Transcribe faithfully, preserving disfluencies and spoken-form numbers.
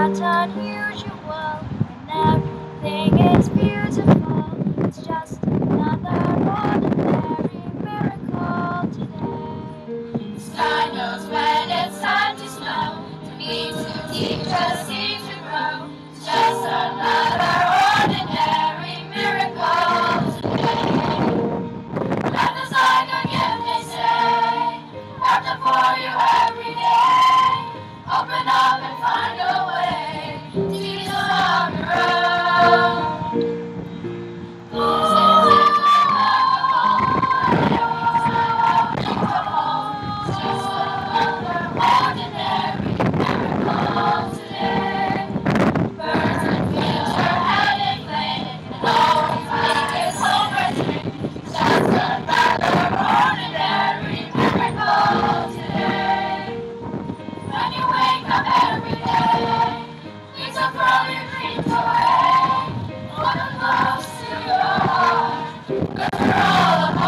not unusual, and everything is beautiful. It's just another ordinary miracle today. The sky knows when it's time to snow. The leaves too deep just seem to grow. It's just another ordinary miracle today. Life is like a gift, they say, wrapped up for you every day. Open up and find a way to be tomorrow. All